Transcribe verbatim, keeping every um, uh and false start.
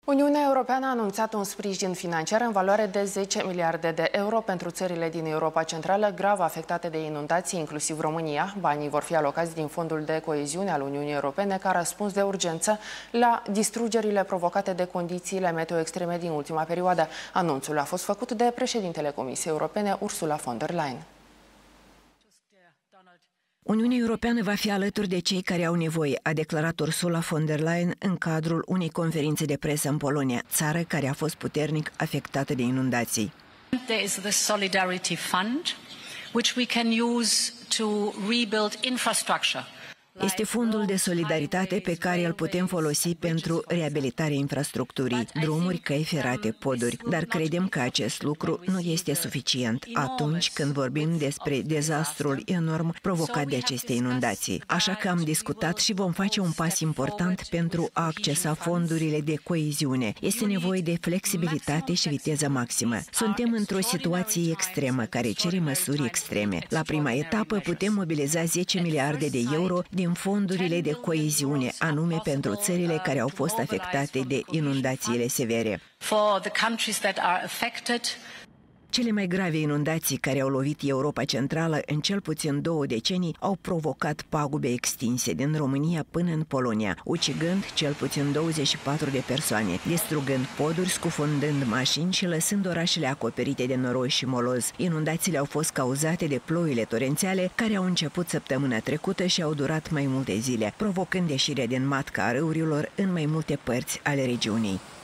Uniunea Europeană a anunțat un sprijin financiar în valoare de zece miliarde de euro pentru țările din Europa Centrală grav afectate de inundații, inclusiv România. Banii vor fi alocați din Fondul de Coeziune al Uniunii Europene ca răspuns de urgență la distrugerile provocate de condițiile meteo extreme din ultima perioadă. Anunțul a fost făcut de președintele Comisiei Europene, Ursula von der Leyen. Uniunea Europeană va fi alături de cei care au nevoie, a declarat Ursula von der Leyen în cadrul unei conferințe de presă în Polonia, țară care a fost puternic afectată de inundații. There is the Solidarity Fund, which we can use to rebuild infrastructure. Este fondul de solidaritate pe care îl putem folosi pentru reabilitarea infrastructurii, drumuri, căi ferate, poduri, dar credem că acest lucru nu este suficient atunci când vorbim despre dezastrul enorm provocat de aceste inundații. Așa că am discutat și vom face un pas important pentru a accesa fondurile de coeziune. Este nevoie de flexibilitate și viteză maximă. Suntem într-o situație extremă care cere măsuri extreme. La prima etapă putem mobiliza zece miliarde de euro din în fondurile de coeziune, anume pentru țările care au fost afectate de inundațiile severe. Cele mai grave inundații care au lovit Europa Centrală în cel puțin două decenii au provocat pagube extinse din România până în Polonia, ucigând cel puțin douăzeci și patru de persoane, distrugând poduri, scufundând mașini și lăsând orașele acoperite de noroi și moloz. Inundațiile au fost cauzate de ploile torențiale care au început săptămâna trecută și au durat mai multe zile, provocând ieșirea din matca a râurilor în mai multe părți ale regiunii.